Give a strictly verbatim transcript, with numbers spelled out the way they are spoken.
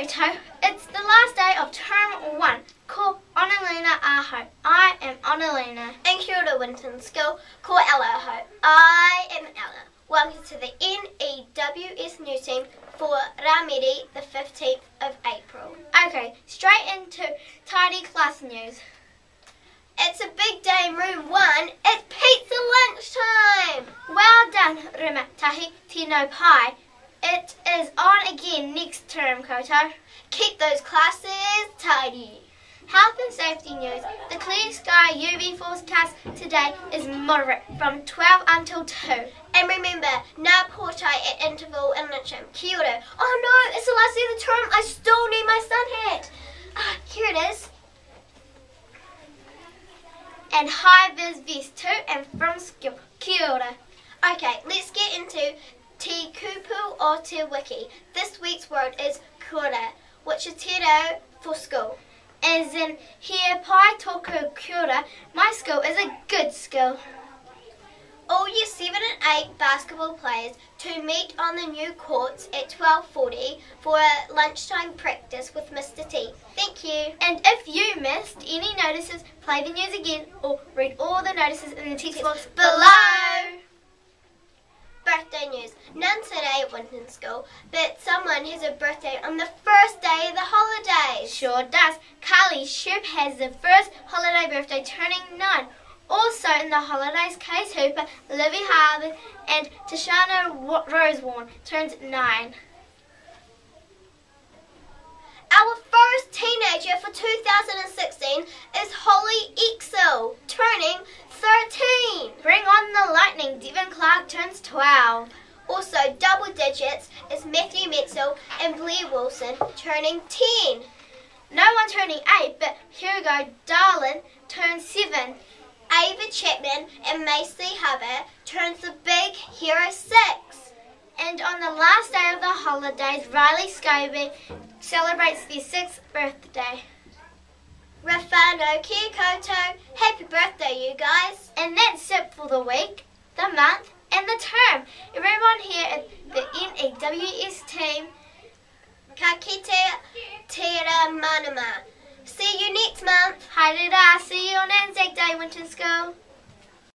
koutou. It's the last day of term one. Ko Onaluna aho. I am Onaluna. And kia ora, Winton School. Ko Ella aho. I am Ella. Welcome to the N E W S News Team for Ramiri, the fifteenth of April. Okay, straight into tidy class news. It's a big day in room one. It's pizza lunchtime. Well done, Rima Tahi Tino Pai. It is on again next term, koutou. Keep those classes tidy. Health and safety news. The clear sky U V forecast today is moderate from twelve until two. And remember, Ngā Pōtai at interval in Lyncham. Kia ora. Oh no, it's the last day of the term. I still need my sun hat. Ah, here it is. And high vis vest too, and from school. Kia ora. Okay, let's get into Te Kupu o Te Wiki. This week's word is kura, which is te reo for school. As in, here pai toku kia ora, my school is a good school. All year seven and eight basketball players to meet on the new courts at twelve forty for a lunchtime practice with Mister T. Thank you. And if you missed any notices, play the news again or read all the notices in the text box below. Birthday news. None today at Winton School, but someone has a birthday on the first day of the holidays. Sure does. Carly Shoup has the first holiday birthday, turning nine. Also in the holidays, Case Hooper, Livy Harvard and Tashana Rosewarne turns nine. Our first teenager for two thousand sixteen is Holly Exel, turning thirteen. Bring on the lightning, Devon Clark turns twelve. Also double digits is Matthew Metzel and Blair Wilson, turning ten. No one turning eight, but Hugo Darlin turns seven. Ava Chapman and Macy Hubbard turns the big hero six. And on the last day of the holidays, Riley Scobie celebrates their sixth birthday. Rafano kia koutou. Happy birthday, you guys. And that's it for the week, the month, and the term. Everyone here at the N E W S team, ka kite tera manama. See you next month. Haere rā, see you on Anzac Day, Winton School.